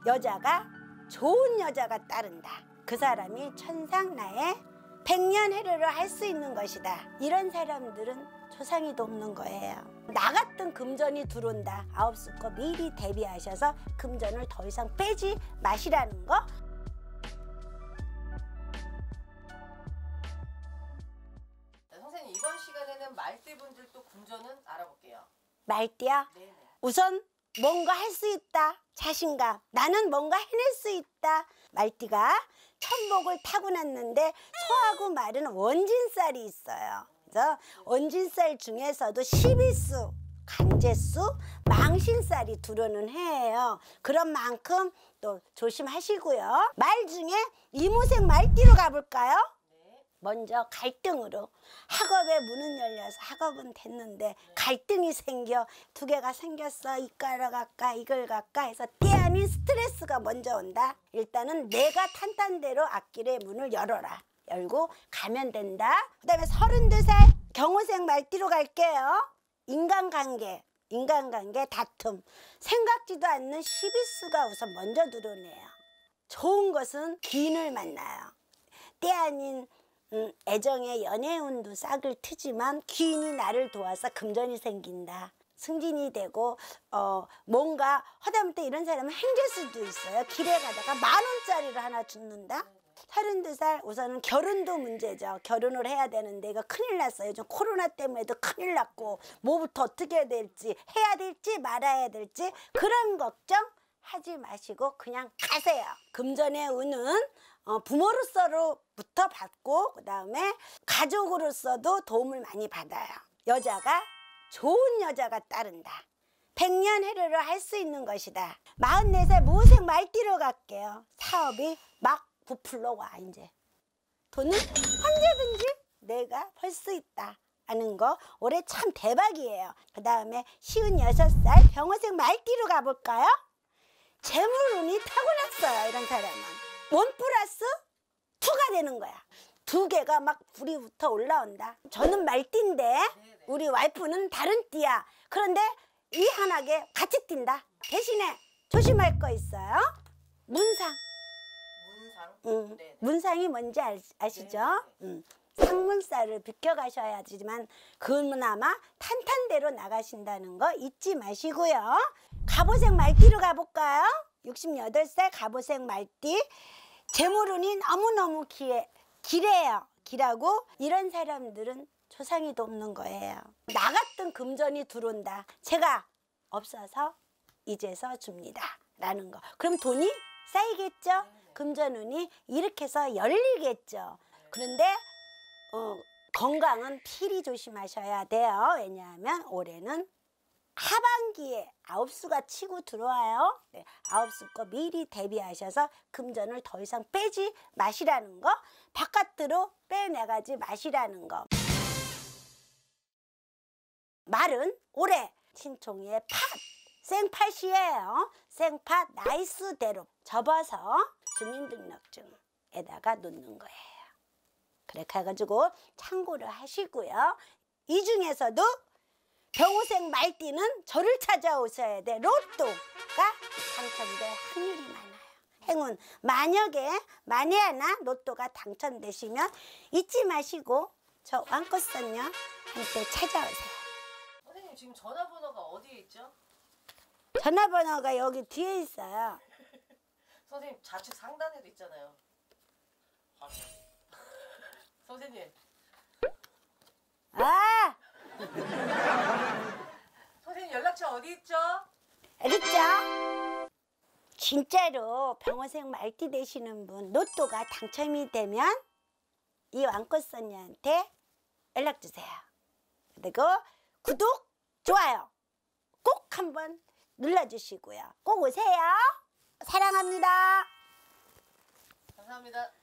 여자가 좋은 여자가 따른다. 그 사람이 천상나의 백년해로를 할 수 있는 것이다. 이런 사람들은 조상이도 없는 거예요. 나 같은 금전이 들어온다. 아홉수거 미리 대비하셔서 금전을 더 이상 빼지 마시라는 거. 선생님, 이번 시간에는 말띠분들 또 금전은 알아볼게요. 말띠야? 네네. 우선 뭔가 할 수 있다. 자신감. 나는 뭔가 해낼 수 있다. 말띠가 천복을 타고났는데 소하고 말은 원진살이 있어요. 그래서 원진살 중에서도 12수, 간제수, 망신살이 들어오는 해예요. 그런 만큼 또 조심하시고요. 말 중에 이모색 말띠로 가볼까요? 먼저 갈등으로. 학업에 문은 열려서 학업은 됐는데 갈등이 생겨. 두 개가 생겼어. 이과를 갈까 이걸 갈까 해서 때 아닌 스트레스가 먼저 온다. 일단은 내가 탄탄대로 앞길의 문을 열어라. 열고 가면 된다. 그 다음에 32살 경호색 말띠로 갈게요. 인간관계 다툼. 생각지도 않는 12수가 우선 먼저 들어오네요. 좋은 것은 기인을 만나요. 때 아닌 애정의 연애운도 싹을 트지만 귀인이 나를 도와서 금전이 생긴다. 승진이 되고 뭔가 하다못해 이런 사람은 행제수도 있어요. 길에 가다가 10,000원짜리를 하나 줍는다. 32살 우선은 결혼도 문제죠. 결혼을 해야 되는데 이거 큰일 났어요. 요즘 코로나 때문에도 큰일 났고 뭐부터 어떻게 해야 될지 말아야 될지 그런 걱정 하지 마시고 그냥 가세요. 금전의 운은 부모로서부터 받고 그 다음에 가족으로서도 도움을 많이 받아요. 여자가 좋은 여자가 따른다. 백년해로를 할 수 있는 것이다. 44살 무색 말띠로 갈게요. 사업이 막 부풀러 와. 이제 돈은 언제든지 내가 벌 수 있다 하는 거 올해 참 대박이에요. 그 다음에 56살 병호색 말띠로 가볼까요? 재물운이 타고났어요. 이런 사람은 1+2가 되는 거야. 두 개가 막 불이 붙어 올라온다. 저는 말띠인데 우리 와이프는 다른 띠야. 그런데 이 한하게 같이 띈다. 대신에 조심할 거 있어요. 문상. 문상이 뭔지 아시죠? 상문살을 비켜가셔야지만 그나마 탄탄대로 나가신다는 거 잊지 마시고요. 갑오색 말띠로 가볼까요? 68살 갑오색 말띠. 재물운이 너무너무 기래요. 길하고 이런 사람들은 조상이도 없는 거예요. 나 같은 금전이 들어온다. 제가 없어서 이제서 줍니다. 라는 거. 그럼 돈이 쌓이겠죠? 금전운이 이렇게 해서 열리겠죠. 그런데 건강은 필히 조심하셔야 돼요. 왜냐하면 올해는 하반기에 아홉수가 치고 들어와요. 네, 아홉수 거 미리 대비하셔서 금전을 더 이상 빼지 마시라는 거. 바깥으로 빼내가지 마시라는 거. 말은 올해 신총이의 팥. 생팥이에요. 생팥 나이스대로 접어서 주민등록증에다가 놓는 거예요. 그렇게 해가지고 참고를 하시고요. 이 중에서도 병호색 말띠는 저를 찾아오셔야 돼. 로또가 당첨될 확률이 많아요. 행운. 만에 하나 로또가 당첨되시면 잊지 마시고 저 왕꽃선녀한테 찾아오세요. 선생님, 지금 전화번호가 어디에 있죠? 전화번호가 여기 뒤에 있어요. 선생님, 좌측 상단에도 있잖아요. 선생님. 아! 선생님, 연락처 어디 있죠? 알겠죠? 진짜로 병호색 말띠 되시는 분 로또가 당첨이 되면 이 왕꽃선녀한테 연락주세요. 그리고 구독, 좋아요 꼭 한번 눌러주시고요. 꼭 오세요. 사랑합니다. 감사합니다.